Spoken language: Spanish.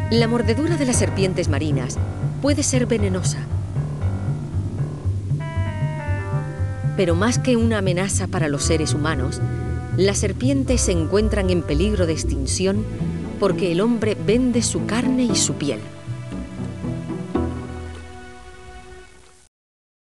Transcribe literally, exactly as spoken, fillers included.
La mordedura de las serpientes marinas puede ser venenosa. Pero más que una amenaza para los seres humanos, las serpientes se encuentran en peligro de extinción porque el hombre vende su carne y su piel.